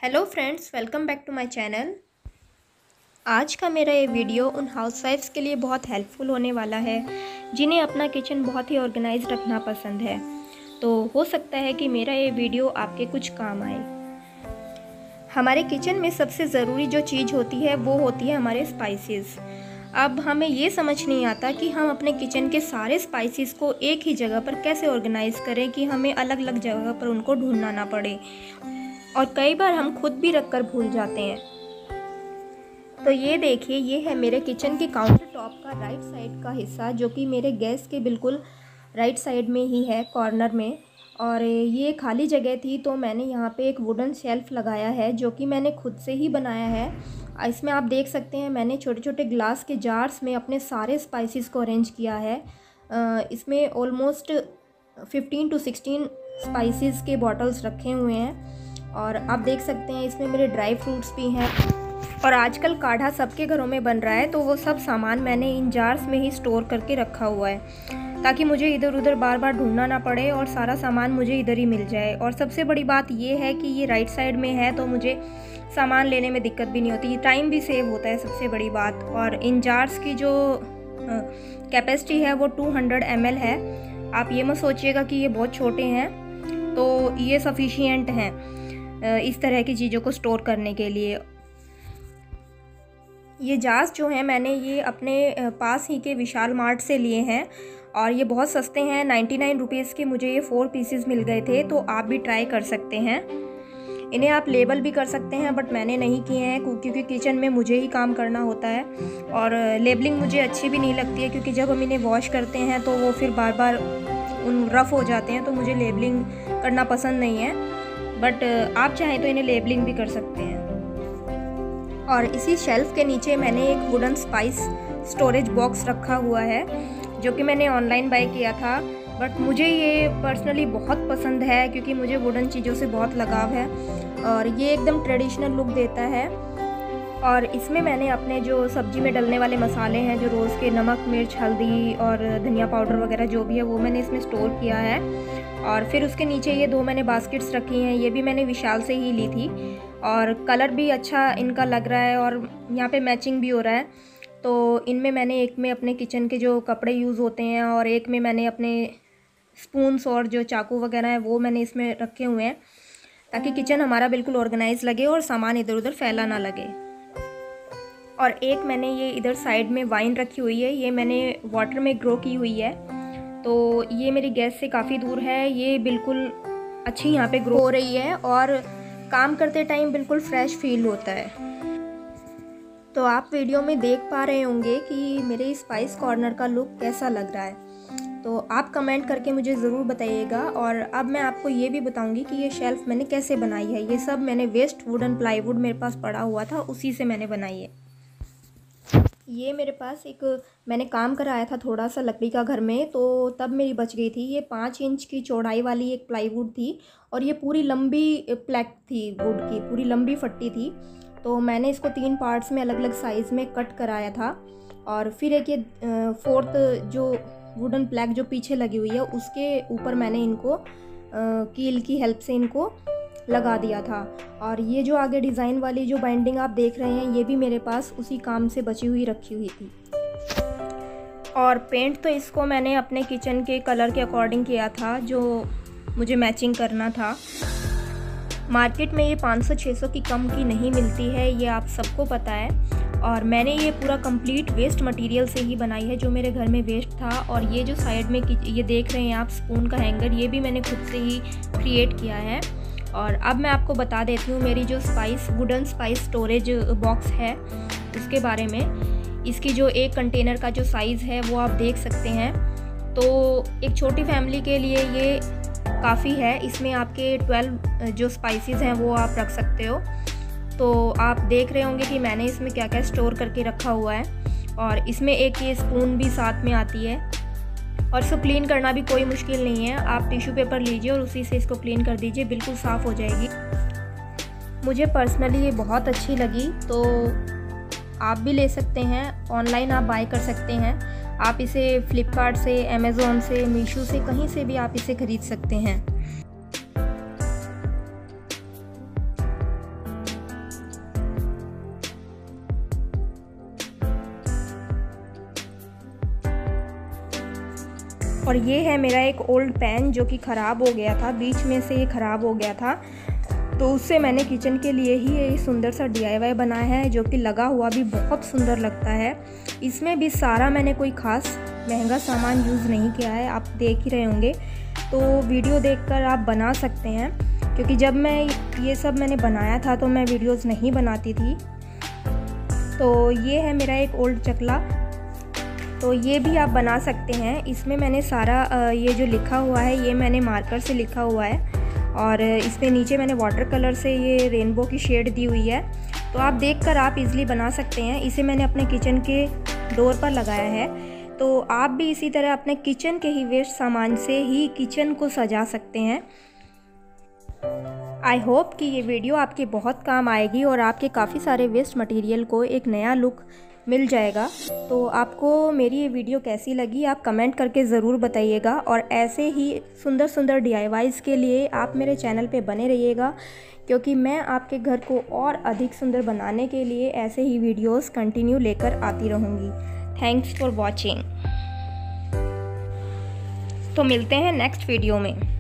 Hello friends, welcome back to my channel. आज का मेरा ये वीडियो उन हाउसवाइफ्स के लिए बहुत हेल्पफुल होने वाला है जिन्हें अपना किचन बहुत ही ऑर्गेनाइज रखना पसंद है। तो हो सकता है कि मेरा ये वीडियो आपके कुछ काम आए। हमारे किचन में सबसे ज़रूरी जो चीज़ होती है वो होती है हमारे स्पाइसेस। अब हमें ये समझ नहीं आता कि हम अपने किचन के सारे स्पाइसेस को एक ही जगह पर कैसे ऑर्गेनाइज़ करें कि हमें अलग अलग जगह पर उनको ढूंढना ना पड़े, और कई बार हम खुद भी रख कर भूल जाते हैं। तो ये देखिए, ये है मेरे किचन के काउंटर टॉप का राइट साइड का हिस्सा, जो कि मेरे गैस के बिल्कुल राइट साइड में ही है, कॉर्नर में। और ये खाली जगह थी तो मैंने यहाँ पे एक वुडन शेल्फ़ लगाया है जो कि मैंने खुद से ही बनाया है। इसमें आप देख सकते हैं मैंने छोटे छोटे ग्लास के जार्स में अपने सारे स्पाइसेस को अरेंज किया है। इसमें ऑलमोस्ट 15 to 16 स्पाइसेस के बॉटल्स रखे हुए हैं। और आप देख सकते हैं इसमें मेरे ड्राई फ्रूट्स भी हैं। और आजकल काढ़ा सबके घरों में बन रहा है, तो वो सब सामान मैंने इन जार्स में ही स्टोर करके रखा हुआ है ताकि मुझे इधर उधर बार बार ढूंढना ना पड़े और सारा सामान मुझे इधर ही मिल जाए। और सबसे बड़ी बात ये है कि ये राइट साइड में है तो मुझे सामान लेने में दिक्कत भी नहीं होती, टाइम भी सेव होता है, सबसे बड़ी बात। और इन जार्स की जो कैपेसिटी है वो 200 ml है। आप ये मत सोचिएगा कि ये बहुत छोटे हैं, तो ये सफिशिएंट हैं इस तरह की चीज़ों को स्टोर करने के लिए। ये जार्स जो हैं मैंने ये अपने पास ही के विशाल मार्ट से लिए हैं और ये बहुत सस्ते हैं। 99 रुपीज़ के मुझे ये 4 पीसेस मिल गए थे, तो आप भी ट्राई कर सकते हैं। इन्हें आप लेबल भी कर सकते हैं, बट मैंने नहीं किए हैं क्योंकि किचन में मुझे ही काम करना होता है और लेबलिंग मुझे अच्छी भी नहीं लगती है, क्योंकि जब हम इन्हें वॉश करते हैं तो वो फिर बार बार रफ़ हो जाते हैं, तो मुझे लेबलिंग करना पसंद नहीं है। बट आप चाहें तो इन्हें लेबलिंग भी कर सकते हैं। और इसी शेल्फ़ के नीचे मैंने एक वुडन स्पाइस स्टोरेज बॉक्स रखा हुआ है जो कि मैंने ऑनलाइन बाय किया था, बट मुझे ये पर्सनली बहुत पसंद है क्योंकि मुझे वुडन चीज़ों से बहुत लगाव है और ये एकदम ट्रेडिशनल लुक देता है। और इसमें मैंने अपने जो सब्ज़ी में डलने वाले मसाले हैं, जो रोज़ के नमक, मिर्च, हल्दी और धनिया पाउडर वगैरह जो भी है, वो मैंने इसमें स्टोर किया है। और फिर उसके नीचे ये 2 मैंने बास्केट्स रखी हैं, ये भी मैंने विशाल से ही ली थी और कलर भी अच्छा इनका लग रहा है और यहाँ पे मैचिंग भी हो रहा है। तो इनमें मैंने एक में अपने किचन के जो कपड़े यूज़ होते हैं और एक में मैंने अपने स्पून्स और जो चाकू वगैरह है वो मैंने इसमें रखे हुए हैं, ताकि किचन हमारा बिल्कुल ऑर्गेनाइज लगे और सामान इधर उधर फैला ना लगे। और एक मैंने ये इधर साइड में वाइन रखी हुई है, ये मैंने वाटर में ग्रो की हुई है, तो ये मेरी गैस से काफ़ी दूर है, ये बिल्कुल अच्छी यहाँ पे ग्रो हो रही है और काम करते टाइम बिल्कुल फ्रेश फील होता है। तो आप वीडियो में देख पा रहे होंगे कि मेरे स्पाइस कॉर्नर का लुक कैसा लग रहा है, तो आप कमेंट करके मुझे ज़रूर बताइएगा। और अब मैं आपको ये भी बताऊंगी कि ये शेल्फ़ मैंने कैसे बनाई है। ये सब मैंने वेस्ट वुडन प्लाईवुड मेरे पास पड़ा हुआ था, उसी से मैंने बनाई है। ये मेरे पास एक मैंने काम कराया था थोड़ा सा लकड़ी का घर में, तो तब मेरी बच गई थी। ये 5 इंच की चौड़ाई वाली एक प्लाईवुड थी और ये पूरी लंबी प्लैक थी, वुड की पूरी लंबी फट्टी थी। तो मैंने इसको 3 पार्ट्स में अलग अलग साइज़ में कट कराया था। और फिर एक ये 4th जो वुडन प्लैक जो पीछे लगी हुई है उसके ऊपर मैंने इनको कील की हेल्प से इनको लगा दिया था। और ये जो आगे डिज़ाइन वाली जो बाइंडिंग आप देख रहे हैं, ये भी मेरे पास उसी काम से बची हुई रखी हुई थी। और पेंट तो इसको मैंने अपने किचन के कलर के अकॉर्डिंग किया था, जो मुझे मैचिंग करना था। मार्केट में ये 500-600 की कम की नहीं मिलती है, ये आप सबको पता है। और मैंने ये पूरा कंप्लीट वेस्ट मटेरियल से ही बनाई है, जो मेरे घर में वेस्ट था। और ये जो साइड में ये देख रहे हैं आप स्पून का हैंगर, ये भी मैंने खुद से ही क्रिएट किया है। और अब मैं आपको बता देती हूँ मेरी जो वुडन स्पाइस स्टोरेज बॉक्स है उसके बारे में। इसकी जो एक कंटेनर का जो साइज़ है वो आप देख सकते हैं। तो एक छोटी फैमिली के लिए ये काफ़ी है। इसमें आपके 12 जो स्पाइसेस हैं वो आप रख सकते हो। तो आप देख रहे होंगे कि मैंने इसमें क्या क्या स्टोर करके रखा हुआ है। और इसमें एक ये स्पून भी साथ में आती है और इसको क्लीन करना भी कोई मुश्किल नहीं है। आप टिश्यू पेपर लीजिए और उसी से इसको क्लीन कर दीजिए, बिल्कुल साफ़ हो जाएगी। मुझे पर्सनली ये बहुत अच्छी लगी, तो आप भी ले सकते हैं। ऑनलाइन आप बाय कर सकते हैं। आप इसे फ्लिपकार्ट से, अमेज़ॉन से, मीशो से, कहीं से भी आप इसे ख़रीद सकते हैं। और ये है मेरा एक ओल्ड पैन जो कि ख़राब हो गया था, बीच में से ये ख़राब हो गया था, तो उससे मैंने किचन के लिए ही ये सुंदर सा DIY बनाया है, जो कि लगा हुआ भी बहुत सुंदर लगता है। इसमें भी सारा मैंने कोई ख़ास महंगा सामान यूज़ नहीं किया है, आप देख ही रहे होंगे। तो वीडियो देखकर आप बना सकते हैं, क्योंकि जब मैं ये सब मैंने बनाया था तो मैं वीडियोज़ नहीं बनाती थी। तो ये है मेरा एक ओल्ड चकला, तो ये भी आप बना सकते हैं। इसमें मैंने सारा ये जो लिखा हुआ है ये मैंने मार्कर से लिखा हुआ है, और इसमें नीचे मैंने वाटर कलर से ये रेनबो की शेड दी हुई है, तो आप देखकर आप इजीली बना सकते हैं। इसे मैंने अपने किचन के डोर पर लगाया है, तो आप भी इसी तरह अपने किचन के ही वेस्ट सामान से ही किचन को सजा सकते हैं। आई होप कि ये वीडियो आपके बहुत काम आएगी और आपके काफ़ी सारे वेस्ट मटेरियल को एक नया लुक मिल जाएगा। तो आपको मेरी ये वीडियो कैसी लगी आप कमेंट करके ज़रूर बताइएगा, और ऐसे ही सुंदर सुंदर DIYs के लिए आप मेरे चैनल पे बने रहिएगा, क्योंकि मैं आपके घर को और अधिक सुंदर बनाने के लिए ऐसे ही वीडियोस कंटिन्यू लेकर आती रहूँगी। Thanks for watching. तो मिलते हैं नेक्स्ट वीडियो में।